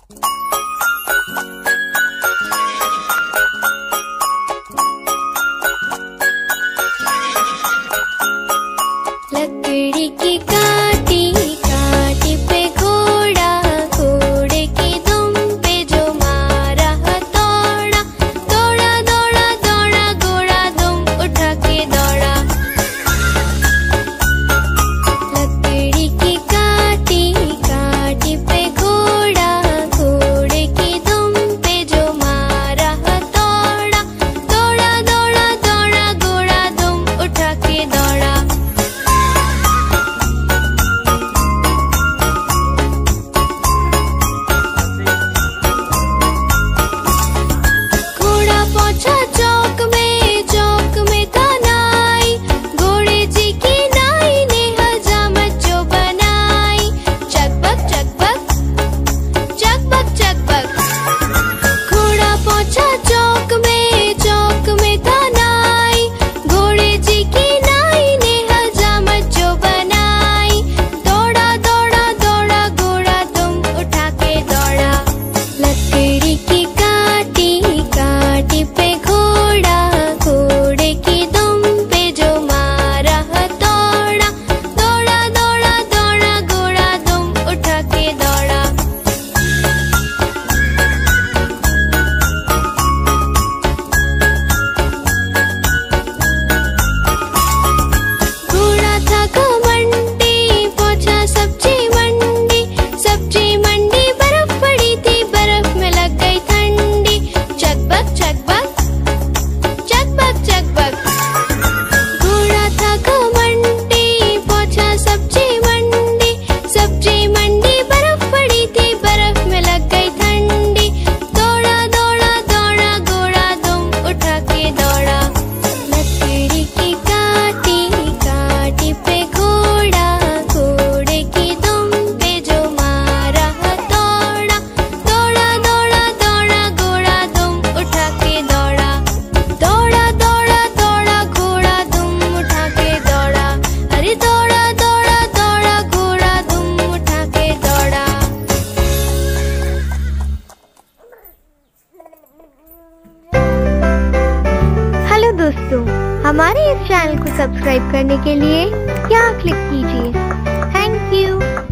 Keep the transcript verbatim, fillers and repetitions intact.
लकड़ी की काटी काटी पे घोड़ा, घोड़े की दुम पे जो मारा हथौड़ा, दौड़ा दौड़ा दौड़ा घोड़ा दुम उठा के दौड़ा। लकड़ी की काटी काटी पे घोड़ा, घोड़े की दुम पे जो मारा हथौड़ा, दौड़ा दौड़ा दौड़ा घोड़ा दुम उठा के दौड़ा। पहुंचा चौक में, चौक में था नाई, घोड़े जी की नाई ने हजामत जो बनाई। चकबक चकबक चकबक चकबक। घोड़ा पहुंचा चौक में, चौक में था नाई, घोड़े जी की नाई ने हजामत जो बनाई। दौड़ा दौड़ा दौड़ा घोड़ा दुम उठा के दौड़ा। लकड़ी की काटी काटी पे घोड़ा, घोड़े की दुम पे जो मारा हथौड़ा, दौड़ा दौड़ा दौड़ा घोड़ा दुम उठा के दौड़ा। घोड़ा था घमंडी, पहुंचा सब्जी मंडी, सब्जी मंडी बर्फ पड़ी थी, बर्फ में लग गई ठंडी। चकबक चकबक चकबक चकबक। घोड़ा था घमंडी, पहुंचा सब्जी मंडी, सब्जी मंडी बर्फ पड़ी थी, बर्फ में लग गई ठंडी। दौड़ा दौड़ा दौड़ा घोड़ा दुम उठा के दौड़ा। लकड़ी की काटी काटी पे घोड़ा, घोड़े की दुम पे जो मारा हथौड़ा, दौड़ा दौड़ा दौड़ा घोड़ा दुम उठा के दौड़ा। दौड़ा दौड़ा दौड़ा घोड़ा दुम उठा के दौड़ा। अरे दौड़ा दौड़ा दौड़ा घोड़ा दुम उठा के दौड़ा। हेलो दोस्तों, हमारे इस चैनल को सब्सक्राइब करने के लिए यहाँ क्लिक कीजिए। Thank you.